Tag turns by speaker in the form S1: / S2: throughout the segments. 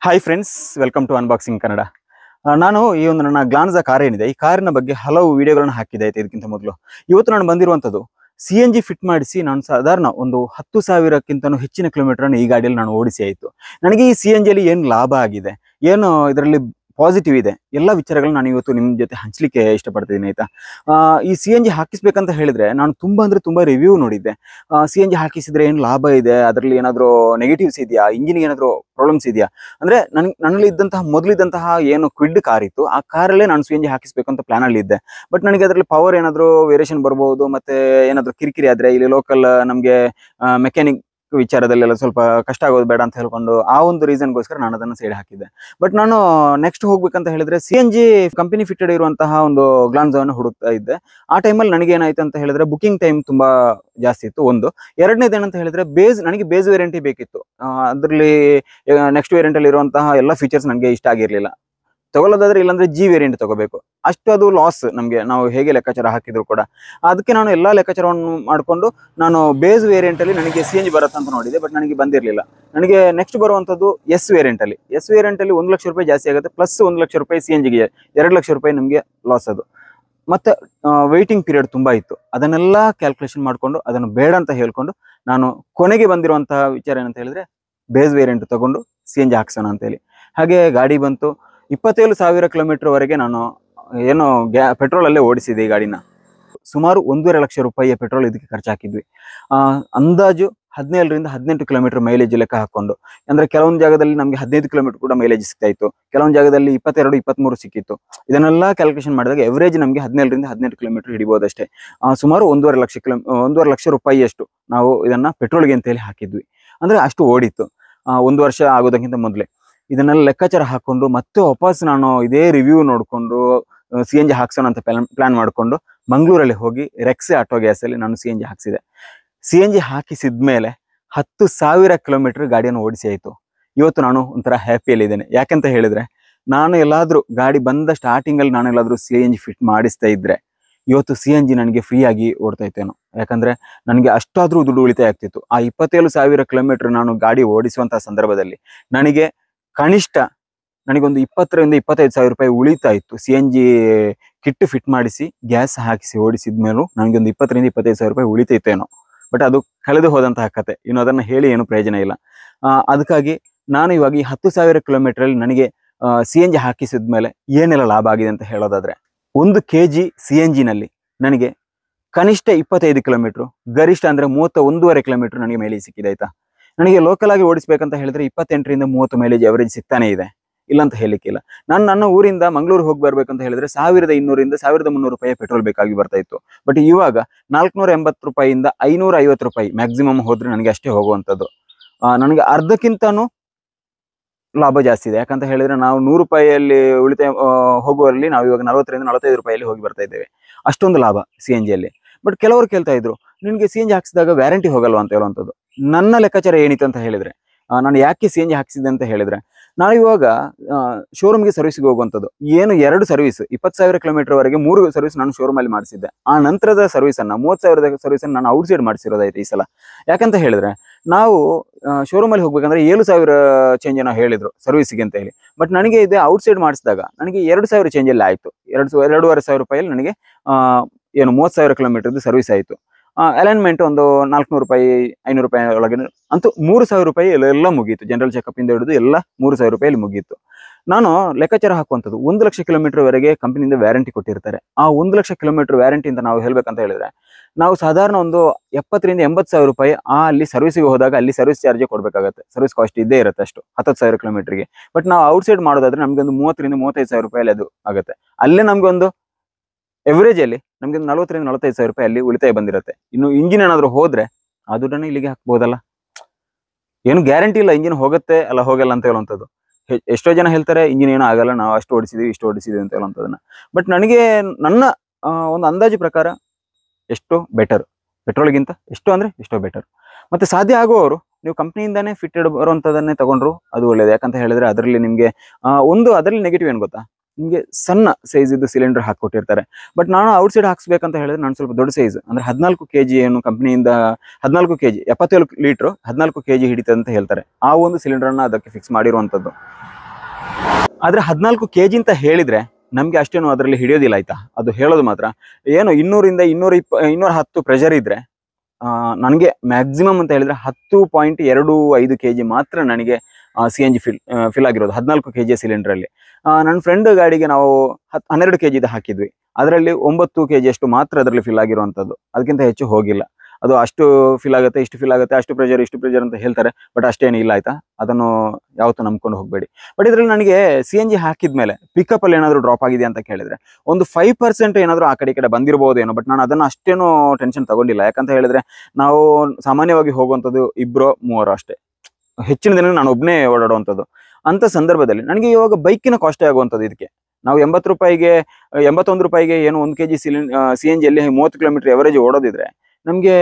S1: Hi friends, welcome to unboxing Kannada. ನಾನು ಈ ಒಂದು ನನ್ನ ಗ್ಲಾನ್ಸಾ ಕಾರ್ ಏನಿದೆ, ಈ ಕಾರಿನ ಬಗ್ಗೆ ಹಲವು ವಿಡಿಯೋಗಳನ್ನ ಹಾಕಿದೆ ಆಯ್ತು. ಇದಕ್ಕಿಂತ ಮೊದಲು ಇವತ್ತು ನಾನು ಬಂದಿರುವಂಥದ್ದು CNG ಫಿಟ್ ಮಾಡಿಸಿ ನಾನು ಸಾಧಾರಣ ಒಂದು 10,000ಕ್ಕಿಂತನೂ ಹೆಚ್ಚಿನ ಕಿಲೋಮೀಟರ್ ಈ ಗಾಡಿಯಲ್ಲಿ ನಾನು ಓಡಿಸಿ ಆಯಿತು. ನನಗೆ ಈ CNG ಅಲ್ಲಿ ಏನು ಲಾಭ ಆಗಿದೆ, ಏನು ಇದರಲ್ಲಿ ಪಾಸಿಟಿವ್ ಇದೆ, ಎಲ್ಲ ವಿಚಾರಗಳನ್ನ ನಾನು ಇವತ್ತು ನಿಮ್ಮ ಜೊತೆ ಹಂಚಲಿಕ್ಕೆ ಇಷ್ಟಪಡ್ತಿದ್ದೀನಿ ಆಯ್ತಾ. ಈ CNG ಹಾಕಿಸ್ಬೇಕಂತ ಹೇಳಿದ್ರೆ ನಾನು ತುಂಬಾ ಅಂದ್ರೆ ತುಂಬಾ ರಿವ್ಯೂ ನೋಡಿದ್ದೆ. CNG ಹಾಕಿಸಿದ್ರೆ ಏನು ಲಾಭ ಇದೆ, ಅದರಲ್ಲಿ ಏನಾದರೂ ನೆಗೆಟಿವ್ಸ್ ಇದೆಯಾ, ಇಂಜಿನ್ಗೆ ಏನಾದರೂ ಪ್ರಾಬ್ಲಮ್ಸ್ ಇದೆಯಾ ಅಂದ್ರೆ ನನ್ನಲ್ಲಿ ಇದ್ದಂತಹ ಮೊದಲಿದ್ದಂತಹ ಏನು ಕ್ವಿಡ್ ಕಾರ್ ಇತ್ತು, ಆ ಕಾರಲ್ಲೇ ನಾನು CNG ಹಾಕಿಸ್ಬೇಕಂತ ಪ್ಲಾನ್ ಅಲ್ಲಿ ಇದ್ದೆ. ಬಟ್ ನನಗೆ ಅದರಲ್ಲಿ ಪವರ್ ಏನಾದರೂ ವೇರಿಯೇಷನ್ ಬರ್ಬೋದು, ಮತ್ತೆ ಏನಾದರೂ ಕಿರಿಕಿರಿ ಆದ್ರೆ ಇಲ್ಲಿ ಲೋಕಲ್ ನಮಗೆ ಮೆಕ್ಯಾನಿಕ್ ವಿಚಾರದಲ್ಲೆಲ್ಲ ಸ್ವಲ್ಪ ಕಷ್ಟ ಆಗೋದು ಬೇಡ ಅಂತ ಹೇಳ್ಕೊಂಡು ಆ ಒಂದು ರೀಸನ್ಗೋಸ್ಕರ ನಾನು ಅದನ್ನು ಸೈಡ್ ಹಾಕಿದ್ದೆ. ಬಟ್ ನಾನು ನೆಕ್ಸ್ಟ್ ಹೋಗ್ಬೇಕಂತ ಹೇಳಿದ್ರೆ CNG ಕಂಪನಿ ಫಿಟೆಡ್ ಇರುವಂತಹ ಒಂದು ಗ್ಲಾನ್ಸಾವನ್ನು ಹುಡುಕ್ತಾ ಇದ್ದೆ. ಆ ಟೈಮಲ್ಲಿ ನನಗೆ ಏನಾಯ್ತು ಅಂತ ಹೇಳಿದ್ರೆ ಬುಕಿಂಗ್ ಟೈಮ್ ತುಂಬಾ ಜಾಸ್ತಿ ಇತ್ತು. ಒಂದು ಎರಡನೇದು ಏನಂತ ಹೇಳಿದ್ರೆ ನನಗೆ ಬೇಸ್ ವೇರಿಯಂಟಿ ಬೇಕಿತ್ತು. ಅದರಲ್ಲಿ ನೆಕ್ಸ್ಟ್ ವೇರಿಯಂಟ್ ಅಲ್ಲಿ ಇರುವಂತಹ ಎಲ್ಲ ಫೀಚರ್ಸ್ ನನಗೆ ಇಷ್ಟ ಆಗಿರ್ಲಿಲ್ಲ. ತಗೊಳ್ಳೋದಾದ್ರೆ ಇಲ್ಲಾಂದ್ರೆ G ವೇರಿಯಂಟ್ ತಗೋಬೇಕು, ಅಷ್ಟು ಅದು ಲಾಸ್ ನಮಗೆ, ನಾವು ಹೇಗೆ ಲೆಕ್ಕಾಚಾರ ಹಾಕಿದ್ರು ಕೂಡ. ಅದಕ್ಕೆ ನಾನು ಎಲ್ಲ ಲೆಕ್ಕಾಚಾರವನ್ನು ಮಾಡಿಕೊಂಡು ನಾನು ಬೇಸ್ ವೇರಿಯಂಟ್ ಅಲ್ಲಿ ನನಗೆ CNG ಬರುತ್ತೆ ಅಂತ ನೋಡಿದೆ, ಬಟ್ ನನಗೆ ಬಂದಿರಲಿಲ್ಲ. ನನಗೆ ನೆಕ್ಸ್ಟ್ ಬರುವಂಥದ್ದು S ವೇರಿಯಂಟ್ ಅಲ್ಲಿ. S ವೇರಿಯಂಟ್ ಅಲ್ಲಿ 1 ಲಕ್ಷ ರೂಪಾಯಿ ಜಾಸ್ತಿ ಆಗುತ್ತೆ, ಪ್ಲಸ್ 1 ಲಕ್ಷ ರೂಪಾಯಿ CNGಗೆ 2 ಲಕ್ಷ ರೂಪಾಯಿ ನಮಗೆ ಲಾಸ್ ಅದು. ಮತ್ತೆ ವೇಟಿಂಗ್ ಪೀರಿಯಡ್ ತುಂಬಾ ಇತ್ತು. ಅದನ್ನೆಲ್ಲ ಕ್ಯಾಲ್ಕುಲೇಷನ್ ಮಾಡಿಕೊಂಡು ಅದನ್ನು ಬೇಡ ಅಂತ ಹೇಳ್ಕೊಂಡು ನಾನು ಕೊನೆಗೆ ಬಂದಿರುವಂತಹ ವಿಚಾರ ಏನಂತ ಹೇಳಿದ್ರೆ ಬೇಸ್ ವೇರಿಯಂಟ್ ತಗೊಂಡು CNG ಹಾಕ್ಸೋಣ ಅಂತ ಹೇಳಿ. ಹಾಗೆ ಗಾಡಿ ಬಂತು. 27,000 ಕಿಲೋಮೀಟರ್ ವರೆಗೆ ನಾನು ಏನು ಪೆಟ್ರೋಲ್ ಅಲ್ಲೇ ಓಡಿಸಿದೆ ಈ ಗಾಡಿನ. ಸುಮಾರು 1.5 ಲಕ್ಷ ರೂಪಾಯಿಯ ಪೆಟ್ರೋಲ್ ಇದಕ್ಕೆ ಖರ್ಚು ಹಾಕಿದ್ವಿ. ಅಂದಾಜು 17ರಿಂದ 18 ಕಿಲೋಮೀಟರ್ ಮೈಲೇಜ್ ಲೆಕ್ಕ ಹಾಕೊಂಡು, ಅಂದ್ರೆ ಕೆಲವೊಂದು ಜಾಗದಲ್ಲಿ ನಮಗೆ 15 ಕಿಲೋಮೀಟರ್ ಕೂಡ ಮೈಲೇಜ್ ಸಿಗ್ತಾ ಇತ್ತು, ಕೆಲವೊಂದು ಜಾಗದಲ್ಲಿ 22, 23 ಸಿಕ್ಕಿತ್ತು. ಇದನ್ನೆಲ್ಲ ಕ್ಯಾಲ್ಕುಲೇಷನ್ ಮಾಡಿದಾಗ ಎವರೇಜ್ ನಮಗೆ 17ರಿಂದ 18 ಕಿಲೋಮೀಟರ್ ಹಿಡಿಬಹುದಷ್ಟೇ. ಸುಮಾರು 1.5 ಲಕ್ಷ ರೂಪಾಯಿಯಷ್ಟು ನಾವು ಇದನ್ನ ಪೆಟ್ರೋಲ್ಗೆ ಅಂತ ಹೇಳಿ ಹಾಕಿದ್ವಿ. ಅಂದ್ರೆ ಅಷ್ಟು ಓಡಿತ್ತು 1 ವರ್ಷ ಆಗೋದಕ್ಕಿಂತ ಮೊದಲೇ. ಇದನ್ನೆಲ್ಲ ಲೆಕ್ಕಾಚಾರ ಹಾಕೊಂಡು ಮತ್ತೆ ವಾಪಸ್ ನಾನು ಇದೇ ರಿವ್ಯೂ ನೋಡಿಕೊಂಡು CNG ಹಾಕ್ಸೋಣ ಅಂತ ಪ್ಲಾನ್ ಮಾಡಿಕೊಂಡು ಮಂಗಳೂರಲ್ಲಿ ಹೋಗಿ ರೆಕ್ಸೆ ಆಟೋ ಗ್ಯಾಸಲ್ಲಿ ನಾನು CNG ಹಾಕ್ಸಿದೆ. CNG ಹಾಕಿಸಿದ್ಮೇಲೆ 10,000 ಕಿಲೋಮೀಟರ್ ಗಾಡಿಯನ್ನು ಓಡಿಸಿ ಆಯಿತು. ಇವತ್ತು ನಾನು ಒಂಥರ ಹ್ಯಾಪಿಯಲ್ಲಿದ್ದೇನೆ. ಯಾಕೆಂತ ಹೇಳಿದ್ರೆ ನಾನು ಎಲ್ಲಾದರೂ ಗಾಡಿ ಬಂದ ಸ್ಟಾರ್ಟಿಂಗಲ್ಲಿ ನಾನು ಎಲ್ಲಾದರೂ CNG ಫಿಟ್ ಮಾಡಿಸ್ತಾ ಇದ್ರೆ ಇವತ್ತು CNG ನನಗೆ ಫ್ರೀ ಆಗಿ ಓಡ್ತಾ ಇತ್ತೇನೋ. ಯಾಕಂದ್ರೆ ನನಗೆ ಅಷ್ಟಾದ್ರೂ ದುಡ್ಡು ಉಳಿತಾಯ ಆಗ್ತಿತ್ತು. ಆ 27,000 ಕಿಲೋಮೀಟರ್ ನಾನು ಗಾಡಿ ಓಡಿಸುವಂತಹ ಸಂದರ್ಭದಲ್ಲಿ ನನಗೆ ಕನಿಷ್ಠ ನನಗೊಂದು 20ರಿಂದ 25,000 ರೂಪಾಯಿ ಉಳಿತಾ ಇತ್ತು. CNG ಕಿಟ್ ಫಿಟ್ ಮಾಡಿಸಿ ಗ್ಯಾಸ್ ಹಾಕಿಸಿ ಓಡಿಸಿದ ಮೇಲೂ ನನಗೊಂದು 20ರಿಂದ 25,000 ರೂಪಾಯಿ ಉಳಿತೈತೇನೋ. ಬಟ್ ಅದು ಕಳೆದು ಹೋದಂತಹ ಕತೆ, ಇನ್ನು ಅದನ್ನು ಹೇಳಿ ಏನು ಪ್ರಯೋಜನ ಇಲ್ಲ. ಅದಕ್ಕಾಗಿ ನಾನು ಇವಾಗ ಈ 10,000 ಕಿಲೋಮೀಟರ್ ನನಗೆ CNG ಹಾಕಿಸಿದ ಮೇಲೆ ಏನೆಲ್ಲ ಲಾಭ ಆಗಿದೆ ಅಂತ ಹೇಳೋದಾದ್ರೆ, 1 kg CNG ನಲ್ಲಿ ನನಗೆ ಕನಿಷ್ಠ 25 ಕಿಲೋಮೀಟರ್, ಗರಿಷ್ಠ ಅಂದ್ರೆ 31.5 ಕಿಲೋಮೀಟರ್ ನನಗೆ ಮೈಲೇಜ್ ಸಿಕ್ಕಿದೆ ಆಯ್ತಾ. ನನಗೆ ಲೋಕಲ್ ಆಗಿ ಓಡಿಸ್ಬೇಕಂತ ಹೇಳಿದ್ರೆ 28ರಿಂದ 30 ಮೈಲೇಜ್ ಅವರೇಜ್ ಸಿಗ್ತಾನೆ ಇದೆ, ಇಲ್ಲ ಅಂತ ಹೇಳಲಿಕ್ಕಿಲ್ಲ. ನಾನು ನನ್ನ ಊರಿಂದ ಮಂಗಳೂರು ಹೋಗಿ ಬರ್ಬೇಕಂತ ಹೇಳಿದ್ರೆ 1,200ರಿಂದ 1,300 ರೂಪಾಯಿ ಪೆಟ್ರೋಲ್ ಬೇಕಾಗಿ ಬರ್ತಾ ಇತ್ತು. ಬಟ್ ಇವಾಗ 480 ರೂಪಾಯಿಯಿಂದ 550 ರೂಪಾಯಿ ಮ್ಯಾಕ್ಸಿಮಮ್ ಹೋದ್ರೆ ನನಗೆ ಅಷ್ಟೇ ಹೋಗುವಂಥದ್ದು. ನನಗೆ ಅರ್ಧಕ್ಕಿಂತನೂ ಲಾಭ ಜಾಸ್ತಿ ಇದೆ. ಯಾಕಂತ ಹೇಳಿದ್ರೆ ನಾವು 100 ರೂಪಾಯಿಯಲ್ಲಿ ಉಳಿತಾಯ ಹೋಗುವಲ್ಲಿ ನಾವು ಇವಾಗ 40ರಿಂದ 45 ರೂಪಾಯಿಯಲ್ಲಿ ಹೋಗಿ ಬರ್ತಾ ಇದ್ದೇವೆ. ಅಷ್ಟೊಂದು ಲಾಭ CNG ಅಲ್ಲಿ. ಬಟ್ ಕೆಲವರು ಕೇಳ್ತಾ ಇದ್ರು, ನಿನ್ಗೆ CNG ಹಾಕಿಸಿದಾಗ ವ್ಯಾರಂಟಿ ಹೋಗಲ್ವಾ ಅಂತ ಹೇಳುವಂಥದ್ದು. ನನ್ನ ಲೆಕ್ಕಾಚಾರ ಏನಿತ್ತು ಅಂತ ಹೇಳಿದ್ರೆ, ನಾನು ಯಾಕೆ CNG ಹಾಕಿಸಿದೆ ಅಂತ ಹೇಳಿದ್ರೆ, ನಾನು ಇವಾಗ ಶೋರೂಮ್ಗೆ ಸರ್ವಿಸ್ಗೆ ಹೋಗುವಂಥದ್ದು ಏನು 2 ಸರ್ವಿಸ್ 20,000 ಕಿಲೋಮೀಟರ್ ವರೆಗೆ 3 ಸರ್ವಿಸ್ ನಾನು ಶೋರೂಮ್ ಅಲ್ಲಿ ಮಾಡಿಸಿದ್ದೆ. ಆ ನಂತರದ ಸರ್ವಿಸ್ ಅನ್ನ 30,000 ಸರ್ವಿಸ್ ಅನ್ನು ನಾನು ಔಟ್ಸೈಡ್ ಮಾಡಿಸಿರೋದೈತೆ ಈ ಸಲ. ಯಾಕಂತ ಹೇಳಿದ್ರೆ ನಾವು ಶೋರೂಮ್ ಅಲ್ಲಿ ಹೋಗ್ಬೇಕಂದ್ರೆ 7,000 ಚೇಂಜ್ ಏನೋ ಹೇಳಿದ್ರು ಸರ್ವಿಸ್ಗೆ ಅಂತ ಹೇಳಿ. ಬಟ್ ನನಗೆ ಇದೆ ಔಟ್ಸೈಡ್ ಮಾಡಿಸಿದಾಗ ನನಗೆ 2,000 ಚೇಂಜ್ ಅಲ್ಲಿ ಆಯ್ತು. 2,500 ರೂಪಾಯಿಯಲ್ಲಿ ನನಗೆ ಏನು 30,000 ಕಿಲೋಮೀಟರ್ದು ಸರ್ವಿಸ್ ಆಯಿತು. ಅಲೈನ್ಮೆಂಟ್ ಒಂದು 400 ರೂಪಾಯಿ 500 ರೂಪಾಯಿ ಒಳಗೆ ಅಂತೂ 3,000 ರೂಪಾಯಿ ಎಲ್ಲ ಮುಗೀತು. ಜನರಲ್ ಚೆಕಪ್ ಇಂದ ಹಿಡಿದು ಎಲ್ಲ 3,000 ರೂಪಾಯಿಲಿ ಮುಗೀತು. ನಾನು ಲೆಕ್ಕಾಚಾರ ಹಾಕುವಂಥದ್ದು 1 ಲಕ್ಷ ಕಿಲೋಮೀಟರ್ ವರೆಗೆ ಕಂಪನಿಯಿಂದ ವ್ಯಾರಂಟಿ ಕೊಟ್ಟಿರ್ತಾರೆ. ಆ 1 ಲಕ್ಷ ಕಿಲೋಮೀಟರ್ ವ್ಯಾರಂಟಿ ಅಂತ ನಾವು ಹೇಳ್ಬೇಕಂತ ಹೇಳಿದ್ರೆ ನಾವು ಸಾಧಾರಣ ಒಂದು 70ರಿಂದ 80,000 ರೂಪಾಯಿ ಅಲ್ಲಿ ಸರ್ವಿಸ್ಗೆ ಹೋದಾಗ ಅಲ್ಲಿ ಸರ್ವಿಸ್ ಚಾರ್ಜ್ ಕೊಡಬೇಕಾಗುತ್ತೆ. ಸರ್ವಿಸ್ ಕಾಸ್ಟ್ ಇದ್ದೇ ಇರುತ್ತೆ ಅಷ್ಟು 10,000 ಕಿಲೋಮೀಟರ್ಗೆ. ಬಟ್ ನಾವು ಔಟ್ಸೈಡ್ ಮಾಡೋದಾದ್ರೆ ನಮ್ಗೆ ಒಂದು 30ರಿಂದ 35,000 ರೂಪಾಯಿ ಅದು ಆಗುತ್ತೆ. ಅಲ್ಲೇ ನಮ್ಗೆ ಒಂದು ಎವರೇಜ್ ಅಲ್ಲಿ ನಮ್ಗೆ 40ರಿಂದ 45,000 ರೂಪಾಯಿ ಅಲ್ಲಿ ಉಳಿತಾಯ ಬಂದಿರುತ್ತೆ. ಇನ್ನು ಇಂಜಿನ್ ಏನಾದ್ರು ಹೋದ್ರೆ ಆ ದುಡ್ಡನ್ನು ಇಲ್ಲಿಗೆ ಹಾಕ್ಬೋದಲ್ಲ. ಏನು ಗ್ಯಾರಂಟಿ ಇಲ್ಲ ಇಂಜಿನ್ ಹೋಗುತ್ತೆ ಅಲ್ಲ ಹೋಗಲ್ಲ ಅಂತ ಹೇಳುವಂಥದ್ದು. ಎಷ್ಟೋ ಜನ ಹೇಳ್ತಾರೆ ಇಂಜಿನ್ ಏನೂ ಆಗಲ್ಲ, ನಾವು ಅಷ್ಟು ಓಡಿಸಿದ್ವಿ ಇಷ್ಟು ಓಡಿಸಿದ್ವಿ ಅಂತ ಹೇಳುವಂಥದ್ದನ್ನ. ಬಟ್ ನನಗೆ ನನ್ನ ಒಂದು ಅಂದಾಜು ಪ್ರಕಾರ ಎಷ್ಟೋ ಬೆಟರ್, ಪೆಟ್ರೋಲ್ಗಿಂತ ಎಷ್ಟು ಅಂದ್ರೆ ಎಷ್ಟೋ ಬೆಟರ್. ಮತ್ತೆ ಸಾಧ್ಯ ಆಗುವವರು ನೀವು ಕಂಪ್ನಿಯಿಂದಾನೇ ಫಿಟೆಡ್ ಬರುವಂಥದ್ದನ್ನೇ ತಗೊಂಡ್ರು ಅದು ಒಳ್ಳೇದು. ಯಾಕಂತ ಹೇಳಿದ್ರೆ ಅದರಲ್ಲಿ ನಿಮಗೆ ಅದರಲ್ಲಿ ನೆಗೆಟಿವ್ ಏನು ಗೊತ್ತಾ, ನಿಮಗೆ ಸಣ್ಣ ಸೈಜ್ ಇದ್ದು ಸಿಲಿಂಡರ್ ಹಾಕೊಟ್ಟಿರ್ತಾರೆ. ಬಟ್ ನಾನು ಔಟ್ಸೈಡ್ ಹಾಕ್ಸ್ಬೇಕಂತ ಹೇಳಿದ್ರೆ ನಾನು ಸ್ವಲ್ಪ ದೊಡ್ಡ ಸೈಜ್ ಅಂದ್ರೆ 14 kg ಏನು ಕಂಪ್ನಿಯಿಂದ 14 kg 77 ಲೀಟರ್ 14 kg ಹಿಡಿತದೆ ಅಂತ ಹೇಳ್ತಾರೆ. ಆ ಒಂದು ಸಿಲಿಂಡರ್ನ ಅದಕ್ಕೆ ಫಿಕ್ಸ್ ಮಾಡಿರುವಂಥದ್ದು. ಆದರೆ 14 kg ಅಂತ ಹೇಳಿದರೆ ನಮಗೆ ಅಷ್ಟೇನು ಅದರಲ್ಲಿ ಹಿಡಿಯೋದಿಲ್ಲ ಆಯಿತಾ. ಅದು ಹೇಳೋದು ಮಾತ್ರ. ಏನು 200ರಿಂದ 210 ಪ್ರೆಷರ್ ಇದ್ದರೆ ನನಗೆ ಮ್ಯಾಕ್ಸಿಮಮ್ ಅಂತ ಹೇಳಿದರೆ 10.25 kg ಮಾತ್ರ ನನಗೆ CNG ಫಿಲ್ ಆಗಿರೋದು 14 kg ಸಿಲಿಂಡ್ರಲ್ಲಿ. ನನ್ನ ಫ್ರೆಂಡ್ ಗಾಡಿಗೆ ನಾವು 12 kg ಹಾಕಿದ್ವಿ. ಅದರಲ್ಲಿ 9 kg ಅಷ್ಟು ಮಾತ್ರ ಅದರಲ್ಲಿ ಫಿಲ್ ಆಗಿರುವಂಥದ್ದು, ಅದಕ್ಕಿಂತ ಹೆಚ್ಚು ಹೋಗಿಲ್ಲ. ಅದು ಅಷ್ಟು ಫಿಲ್ ಆಗುತ್ತೆ, ಇಷ್ಟು ಫಿಲ್ ಆಗುತ್ತೆ, ಅಷ್ಟು ಪ್ರೆಷರ್ ಇಷ್ಟು ಪ್ರೆಷರ್ ಅಂತ ಹೇಳ್ತಾರೆ, ಬಟ್ ಅಷ್ಟೇನು ಇಲ್ಲ ಆಯಿತಾ. ಅದನ್ನು ಯಾವತ್ತೂ ನಂಬ್ಕೊಂಡು ಹೋಗಬೇಡಿ. ಬಟ್ ಇದರಲ್ಲಿ ನನಗೆ CNG ಹಾಕಿದ್ಮೇಲೆ ಪಿಕಪ್ಪಲ್ಲಿ ಏನಾದರೂ ಡ್ರಾಪ್ ಆಗಿದೆ ಅಂತ ಕೇಳಿದರೆ ಒಂದು 5% ಏನಾದರೂ ಆ ಕಡೆ ಈ ಕಡೆ ಬಂದಿರ್ಬೋದೇನೋ. ಬಟ್ ನಾನು ಅದನ್ನು ಅಷ್ಟೇನೂ ಟೆನ್ಷನ್ ತಗೊಂಡಿಲ್ಲ. ಯಾಕಂತ ಹೇಳಿದರೆ ನಾವು ಸಾಮಾನ್ಯವಾಗಿ ಹೋಗುವಂಥದ್ದು 2-3 ಅಷ್ಟೇ, ಹೆಚ್ಚಿನ ದಿನ ನಾನು ಒಬ್ಬನೇ ಓಡಾಡುವಂಥದ್ದು. ಅಂಥ ಸಂದರ್ಭದಲ್ಲಿ ನನಗೆ ಇವಾಗ ಬೈಕಿನ ಕಾಸ್ಟೇ ಆಗುವಂಥದ್ದು. ಇದಕ್ಕೆ ನಾವು 80 ರೂಪಾಯಿಗೆ 81 ರೂಪಾಯಿಗೆ ಏನು 1 kg CNGಯಲ್ಲಿ 30 ಕಿಲೋಮೀಟರ್ ಎವರೇಜ್ ಓಡೋದಿದ್ರೆ ನಮಗೆ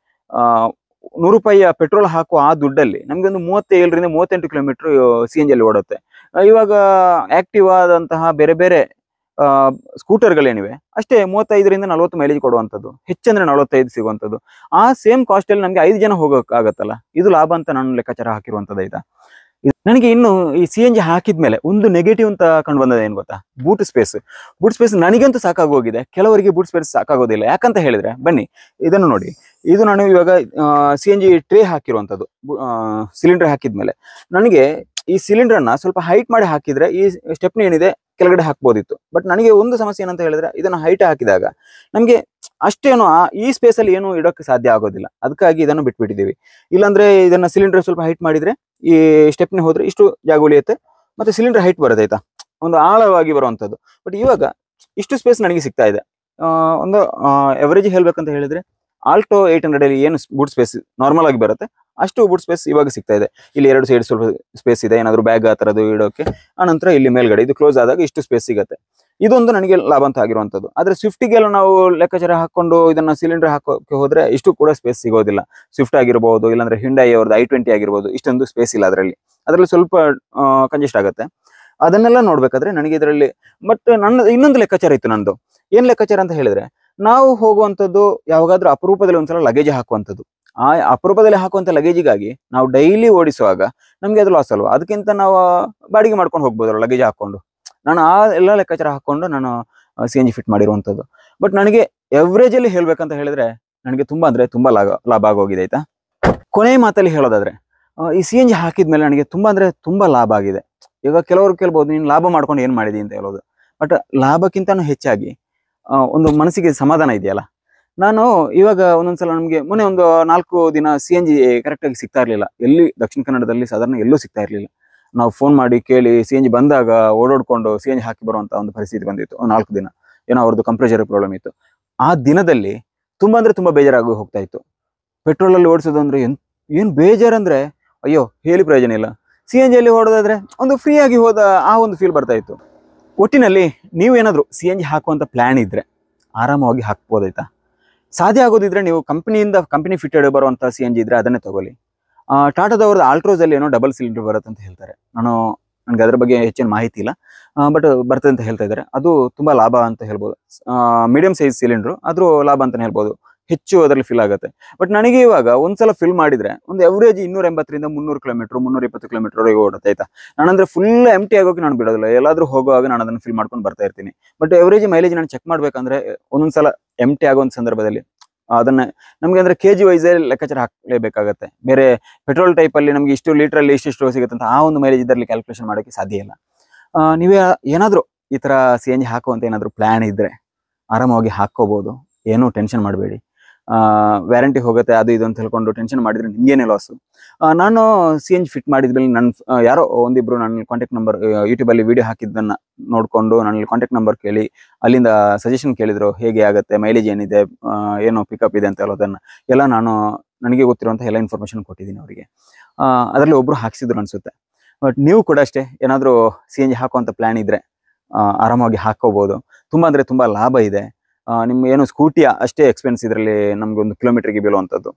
S1: 100 ರೂಪಾಯಿಯ ಪೆಟ್ರೋಲ್ ಹಾಕುವ ಆ ದುಡ್ಡಲ್ಲಿ ನಮಗೆ ಒಂದು 37ರಿಂದ 38 ಕಿಲೋಮೀಟರ್ CNGಯಲ್ಲಿ ಓಡುತ್ತೆ. ಇವಾಗ ಆಕ್ಟಿವ್ ಆದಂತಹ ಬೇರೆ ಬೇರೆ ಸ್ಕೂಟರ್ಗಳೇನಿವೆ ಅಷ್ಟೇ 35ರಿಂದ 40 ಮೈಲೇಜ್ ಕೊಡುವಂಥದ್ದು, ಹೆಚ್ಚಂದ್ರೆ 45 ಸಿಗುವಂಥದ್ದು. ಆ ಸೇಮ್ ಕಾಸ್ಟಲ್ಲಿ ನಮಗೆ 5 ಜನ ಹೋಗೋಕ್ಕಾಗತ್ತಲ್ಲ, ಇದು ಲಾಭ ಅಂತ ನಾನು ಲೆಕ್ಕಾಚಾರ ಹಾಕಿರುವಂಥದ್ದು ಆಯಿತಾ. ನನಗೆ ಇನ್ನು ಈ CNG ಹಾಕಿದ್ಮೇಲೆ ಒಂದು ನೆಗೆಟಿವ್ ಅಂತ ಕಂಡು ಬಂದದ ಏನು ಗೊತ್ತಾ, ಬೂಟ್ ಸ್ಪೇಸ್ ನನಗಂತೂ ಸಾಕಾಗೋಗಿದೆ. ಕೆಲವರಿಗೆ ಬೂಟ್ ಸ್ಪೇಸ್ ಸಾಕಾಗೋದಿಲ್ಲ. ಯಾಕಂತ ಹೇಳಿದ್ರೆ ಬನ್ನಿ ಇದನ್ನು ನೋಡಿ. ಇದು ನಾನು ಇವಾಗ CNG ಟ್ರೇ ಹಾಕಿರುವಂಥದ್ದು. ಸಿಲಿಂಡರ್ ಹಾಕಿದ್ಮೇಲೆ ನನಗೆ ಈ ಸಿಲಿಂಡರ್ನ ಸ್ವಲ್ಪ ಹೈಟ್ ಮಾಡಿ ಹಾಕಿದ್ರೆ ಈ ಸ್ಟೆಪ್ನಿ ಏನಿದೆ ಕೆಳಗಡೆ ಹಾಕ್ಬೋದಿತ್ತು. ಬಟ್ ನನಗೆ ಒಂದು ಸಮಸ್ಯೆ ಏನಂತ ಹೇಳಿದ್ರೆ ಇದನ್ನು ಹೈಟ್ ಹಾಕಿದಾಗ ನಮಗೆ ಅಷ್ಟೇನು ಈ ಸ್ಪೇಸಲ್ಲಿ ಏನು ಇಡೋಕ್ಕೆ ಸಾಧ್ಯ ಆಗೋದಿಲ್ಲ. ಅದಕ್ಕಾಗಿ ಇದನ್ನು ಬಿಟ್ಬಿಟ್ಟಿದ್ದೀವಿ. ಇಲ್ಲಾಂದ್ರೆ ಇದನ್ನು ಸಿಲಿಂಡರ್ ಸ್ವಲ್ಪ ಹೈಟ್ ಮಾಡಿದ್ರೆ ಈ ಸ್ಟೆಪ್ನಿ ಹೋದ್ರೆ ಇಷ್ಟು ಜಾಗ ಉಳಿಯುತ್ತೆ, ಮತ್ತೆ ಸಿಲಿಂಡರ್ ಹೈಟ್ ಬರುತ್ತೆ ಆಯ್ತಾ, ಒಂದು ಆಳವಾಗಿ ಬರುವಂಥದ್ದು. ಬಟ್ ಇವಾಗ ಇಷ್ಟು ಸ್ಪೇಸ್ ನನಗೆ ಸಿಗ್ತಾ ಇದೆ. ಒಂದು ಎವರೇಜ್ ಹೇಳ್ಬೇಕಂತ ಹೇಳಿದ್ರೆ ಆಲ್ಟೋ 800 ಏನು ಬೂಟ್ ಸ್ಪೇಸ್ ನಾರ್ಮಲ್ ಆಗಿ ಬರುತ್ತೆ ಅಷ್ಟು ಬೂಟ್ ಸ್ಪೇಸ್ ಇವಾಗ ಸಿಗ್ತಾ ಇದೆ. ಇಲ್ಲಿ 2 ಸೈಡ್ ಸ್ವಲ್ಪ ಸ್ಪೇಸ್ ಇದೆ, ಏನಾದರೂ ಬ್ಯಾಗ್ ಆ ಥರದ್ದು ಇಡೋಕೆ. ಆನಂತರ ಇಲ್ಲಿ ಮೇಲ್ಗಡೆ ಇದು ಕ್ಲೋಸ್ ಆದಾಗ ಇಷ್ಟು ಸ್ಪೇಸ್ ಸಿಗುತ್ತೆ. ಇದೊಂದು ನನಗೆ ಲಾಭ ಅಂತ ಆಗಿರುವಂಥದ್ದು. ಆದರೆ ಸ್ವಿಫ್ಟಿಗೆಲ್ಲ ನಾವು ಲೆಕ್ಕಾಚಾರ ಹಾಕೊಂಡು ಇದನ್ನ ಸಿಲಿಂಡರ್ ಹಾಕೋಕೆ ಹೋದ್ರೆ ಇಷ್ಟು ಕೂಡ ಸ್ಪೇಸ್ ಸಿಗೋದಿಲ್ಲ. ಸ್ವಿಫ್ಟ್ ಆಗಿರ್ಬೋದು, ಇಲ್ಲಾಂದ್ರೆ ಹಿಂಡೈ ಅವ್ರದ್ದು i20 ಆಗಿರ್ಬೋದು, ಇಷ್ಟೊಂದು ಸ್ಪೇಸ್ ಇಲ್ಲ ಅದರಲ್ಲಿ ಸ್ವಲ್ಪ ಕಂಜೆಸ್ಟ್ ಆಗುತ್ತೆ. ಅದನ್ನೆಲ್ಲ ನೋಡ್ಬೇಕಾದ್ರೆ ನನಗೆ ಇದರಲ್ಲಿ ಬಟ್ ಇನ್ನೊಂದು ಲೆಕ್ಕಾಚಾರ ಇತ್ತು ನಂದು. ಏನ್ ಲೆಕ್ಕಾಚಾರ ಅಂತ ಹೇಳಿದ್ರೆ, ನಾವು ಹೋಗುವಂಥದ್ದು ಯಾವಾಗಾದ್ರೂ ಅಪರೂಪದಲ್ಲಿ ಒಂದ್ಸಲ ಲಗೇಜ್ ಹಾಕುವಂಥದ್ದು. ಆ ಅಪರೂಪದಲ್ಲಿ ಹಾಕುವಂಥ ಲಗೇಜಿಗಾಗಿ ನಾವು ಡೈಲಿ ಓಡಿಸುವಾಗ ನಮಗೆ ಅದು ಲಾಸ್ ಅಲ್ವಾ. ಅದಕ್ಕಿಂತ ನಾವು ಬಾಡಿಗೆ ಮಾಡ್ಕೊಂಡು ಹೋಗ್ಬೋದಲ್ಲ ಲಗೇಜ್ ಹಾಕೊಂಡು. ನಾನು ಆ ಎಲ್ಲ ಲೆಕ್ಕಾಚಾರ ಹಾಕೊಂಡು ನಾನು CNG ಫಿಟ್ ಮಾಡಿರುವಂಥದ್ದು. ಬಟ್ ನನಗೆ ಎವರೇಜಲ್ಲಿ ಹೇಳ್ಬೇಕಂತ ಹೇಳಿದ್ರೆ ನನಗೆ ತುಂಬಾ ಅಂದ್ರೆ ತುಂಬಾ ಲಾಭ ಆಗೋಗಿದೆ ಆಯ್ತಾ. ಕೊನೆಯ ಮಾತಲ್ಲಿ ಹೇಳೋದಾದ್ರೆ ಈ CNG ಹಾಕಿದ್ಮೇಲೆ ನನಗೆ ತುಂಬಾ ಅಂದ್ರೆ ತುಂಬಾ ಲಾಭ ಆಗಿದೆ. ಈಗ ಕೆಲವರು ಕೇಳ್ಬೋದು, ನೀನು ಲಾಭ ಮಾಡ್ಕೊಂಡು ಏನು ಮಾಡಿದಿ ಅಂತ ಹೇಳೋದು. ಬಟ್ ಲಾಭಕ್ಕಿಂತನೂ ಹೆಚ್ಚಾಗಿ ಒಂದು ಮನಸ್ಸಿಗೆ ಸಮಾಧಾನ ಇದೆಯಲ್ಲ. ನಾನು ಇವಾಗ ಒಂದೊಂದ್ಸಲ ನಮಗೆ ಮೊನ್ನೆ ಒಂದು 4 ದಿನ CNG ಕರೆಕ್ಟಾಗಿ ಸಿಗ್ತಾ ಇರಲಿಲ್ಲ. ಎಲ್ಲಿ ದಕ್ಷಿಣ ಕನ್ನಡದಲ್ಲಿ ಸಾಧಾರಣ ಎಲ್ಲೂ ಸಿಗ್ತಾ ಇರಲಿಲ್ಲ. ನಾವು ಫೋನ್ ಮಾಡಿ ಕೇಳಿ CNG ಬಂದಾಗ ಓಡಾಡ್ಕೊಂಡು CNG ಹಾಕಿ ಬರುವಂಥ ಒಂದು ಪರಿಸ್ಥಿತಿ ಬಂದಿತ್ತು. 4 ದಿನ ಏನೋ ಅವ್ರದ್ದು ಕಂಪ್ರೆಷರ್ ಪ್ರಾಬ್ಲಮ್ ಇತ್ತು. ಆ ದಿನದಲ್ಲಿ ತುಂಬಾ ಅಂದ್ರೆ ತುಂಬಾ ಬೇಜಾರಾಗಿ ಹೋಗ್ತಾ ಇತ್ತು. ಪೆಟ್ರೋಲಲ್ಲಿ ಓಡಿಸೋದು ಅಂದ್ರೆ ಏನು ಬೇಜಾರಂದ್ರೆ ಅಯ್ಯೋ ಹೇಳಿ ಪ್ರಯೋಜನ ಇಲ್ಲ. CNGಯಲ್ಲಿ ಓಡೋದಾದ್ರೆ ಒಂದು ಫ್ರೀ ಆಗಿ ಹೋದ ಆ ಒಂದು ಫೀಲ್ ಬರ್ತಾ ಇತ್ತು. ಒಟ್ಟಿನಲ್ಲಿ ನೀವೇನಾದರೂ CNG ಹಾಕುವಂಥ ಪ್ಲ್ಯಾನ್ ಇದ್ದರೆ ಆರಾಮವಾಗಿ ಹಾಕ್ಬೋದಾಯ್ತಾ. ಸಾಧ್ಯ ಆಗೋದಿದ್ರೆ ನೀವು ಕಂಪನಿ ಫಿಟೆಡ್ ಬರುವಂಥ CNG ಇದ್ರೆ ಅದನ್ನೇ ತಗೊಳ್ಳಿ. ಟಾಟಾದವ್ರದ್ದು ಆಲ್ಟ್ರೋಸಲ್ಲಿ ಏನೋ ಡಬಲ್ ಸಿಲಿಂಡರ್ ಬರುತ್ತೆ ಅಂತ ಹೇಳ್ತಾರೆ. ನನಗೆ ಅದ್ರ ಬಗ್ಗೆ ಹೆಚ್ಚಿನ ಮಾಹಿತಿ ಇಲ್ಲ, ಬಟ್ ಬರ್ತದೆ ಅಂತ ಹೇಳ್ತಾ ಇದ್ದಾರೆ. ಅದು ತುಂಬ ಲಾಭ ಅಂತ ಹೇಳ್ಬೋದು. ಮೀಡಿಯಂ ಸೈಜ್ ಸಿಲಿಂಡ್ರು ಆದರೂ ಲಾಭ ಅಂತಲೇ ಹೇಳ್ಬೋದು. ಹೆಚ್ಚು ಅದರಲ್ಲಿ ಫಿಲ್ ಆಗುತ್ತೆ. ಬಟ್ ನನಗೆ ಇವಾಗ ಒಂದ್ಸಲ ಫಿಲ್ ಮಾಡಿದ್ರೆ ಒಂದು ಎವರೇಜ್ 280ರಿಂದ 300 ಕಿಲೋಮೀಟರ್ 320 ಕಿಲೋಮೀಟರ್ವರೆಗೆ ಓಡುತ್ತೆ ಆಯ್ತಾ. ನಾನಂದ್ರೆ ಫುಲ್ ಎಂಟಿ ಆಗೋಕೆ ನಾನು ಬಿಡೋದಿಲ್ಲ. ಎಲ್ಲಾದ್ರೂ ಹೋಗುವಾಗ ನಾನು ಅದನ್ನು ಫಿಲ್ ಮಾಡ್ಕೊಂಡು ಬರ್ತಾ ಇರ್ತೀನಿ. ಬಟ್ ಎವರೇಜ್ ಮೈಲೇಜ್ ನಾನು ಚೆಕ್ ಮಾಡ್ಬೇಕಂದ್ರೆ ಒಂದೊಂದ್ಸಲ ಎಂಟಿ ಆಗುವಂಥ ಸಂದರ್ಭದಲ್ಲಿ ಅದನ್ನ ನಮಗೆ ಅಂದ್ರೆ KG ವೈಸ್ ಲೆಕ್ಕಾಚಾರ ಹಾಕಲೇಬೇಕಾಗತ್ತೆ. ಬೇರೆ ಪೆಟ್ರೋಲ್ ಟೈಪಲ್ಲಿ ನಮಗೆ ಇಷ್ಟು ಲೀಟ್ರಲ್ಲಿ ಇಷ್ಟು ಸಿಗುತ್ತೆ ಅಂತ ಆ ಒಂದು ಮೈಲೇಜ್ ಇದರಲ್ಲಿ ಕ್ಯಾಲ್ಕುಲೇಷನ್ ಮಾಡೋಕ್ಕೆ ಸಾಧ್ಯ ಇಲ್ಲ. ನೀವೇ ಏನಾದರೂ ಈ ಥರ CNG ಹಾಕುವಂತ ಏನಾದರೂ ಪ್ಲ್ಯಾನ್ ಇದ್ದರೆ ಆರಾಮವಾಗಿ ಹಾಕ್ಕೋಬೋದು. ಏನೂ ಟೆನ್ಷನ್ ಮಾಡಬೇಡಿ. ವ್ಯಾರಂಟಿ ಹೋಗುತ್ತೆ ಅದು ಇದು ಅಂತ ಹೇಳ್ಕೊಂಡು ಟೆನ್ಷನ್ ಮಾಡಿದ್ರೆ ನಿಮಗೇನೇ ಲಾಸು. ನಾನು CNG ಫಿಟ್ ಮಾಡಿದ್ಮೇಲೆ ನನ್ನ ಯಾರೋ ಒಂದಿಬ್ರು ನನ್ನ ಕಾಂಟ್ಯಾಕ್ಟ್ ನಂಬರ್ ಯೂಟ್ಯೂಬಲ್ಲಿ ವಿಡಿಯೋ ಹಾಕಿದ್ದನ್ನು ನೋಡಿಕೊಂಡು ನನ್ನ ಕಾಂಟ್ಯಾಕ್ಟ್ ನಂಬರ್ ಕೇಳಿ ಅಲ್ಲಿಂದ ಸಜೆಷನ್ ಕೇಳಿದ್ರು, ಹೇಗೆ ಆಗುತ್ತೆ, ಮೈಲೇಜ್ ಏನಿದೆ, ಏನು ಪಿಕಪ್ ಇದೆ ಅಂತ ಹೇಳೋದನ್ನು ಎಲ್ಲ ನನಗೆ ಗೊತ್ತಿರುವಂಥ ಎಲ್ಲ ಇನ್ಫಾರ್ಮೇಷನ್ ಕೊಟ್ಟಿದ್ದೀನಿ ಅವರಿಗೆ. ಅದರಲ್ಲಿ ಒಬ್ಬರು ಹಾಕ್ಸಿದ್ರು ಅನಿಸುತ್ತೆ. ಬಟ್ ನೀವು ಕೂಡ ಅಷ್ಟೇ ಏನಾದರೂ CNG ಹಾಕುವಂಥ ಪ್ಲ್ಯಾನ್ ಇದ್ದರೆ ಆರಾಮಾಗಿ ಹಾಕ್ಕೋಬೋದು. ತುಂಬ ಅಂದರೆ ತುಂಬ ಲಾಭ ಇದೆ. ನಿಮ್ಗೆ ಏನು ಸ್ಕೂಟಿಯ ಅಷ್ಟೇ ಎಕ್ಸ್ಪೆನ್ಸ್ ಇದರಲ್ಲಿ ನಮ್ಗೆ ಒಂದು ಕಿಲೋಮೀಟರ್ಗೆ ಬೀಳುವಂಥದ್ದು.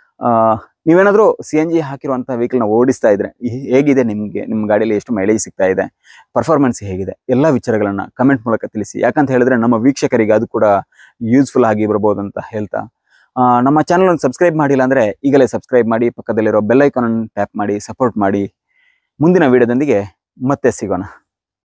S1: ನೀವೇನಾದರೂ CNG ಹಾಕಿರುವಂಥ ವೆಹಿಕಲ್ನ ಓಡಿಸ್ತಾ ಇದ್ರೆ ಹೇಗಿದೆ, ನಿಮ್ಮ ಗಾಡಿಯಲ್ಲಿ ಎಷ್ಟು ಮೈಲೇಜ್ ಸಿಗ್ತಾ ಇದೆ, ಪರ್ಫಾರ್ಮೆನ್ಸ್ ಹೇಗಿದೆ, ಎಲ್ಲ ವಿಚಾರಗಳನ್ನು ಕಮೆಂಟ್ ಮೂಲಕ ತಿಳಿಸಿ. ಯಾಕಂತ ಹೇಳಿದ್ರೆ ನಮ್ಮ ವೀಕ್ಷಕರಿಗೆ ಅದು ಕೂಡ ಯೂಸ್ಫುಲ್ ಆಗಿ ಬರ್ಬೋದು ಅಂತ ಹೇಳ್ತಾ, ನಮ್ಮ ಚಾನಲ್ ಸಬ್ಸ್ಕ್ರೈಬ್ ಮಾಡಿಲ್ಲ ಅಂದರೆ ಈಗಲೇ ಸಬ್ಸ್ಕ್ರೈಬ್ ಮಾಡಿ, ಪಕ್ಕದಲ್ಲಿರೋ ಬೆಲ್ ಐಕಾನ್ ಟ್ಯಾಪ್ ಮಾಡಿ ಸಪೋರ್ಟ್ ಮಾಡಿ. ಮುಂದಿನ ವಿಡಿಯೋದೊಂದಿಗೆ ಮತ್ತೆ ಸಿಗೋಣ.